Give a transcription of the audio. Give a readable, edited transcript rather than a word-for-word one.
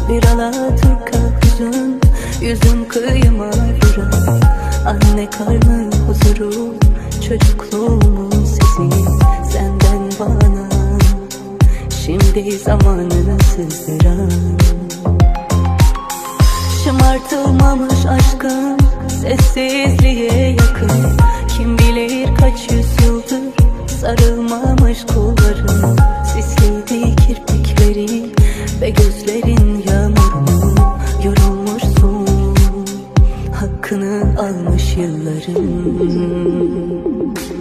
Bir alaturka hüzün, yüzüm kıyıma vuran. Anne karnı huzuru, çocukluğumun sesi. Senden bana şimdi zamanını sızdıran. Şımartılmamış aşkım sessizliğe yakın. Kim bilir kaç yüzyıldır sarılmamış kolların. Sisliydi kirpiklerin ve gözlerin yağmurlu. Yorulmuşsun, hakkını almış yılların.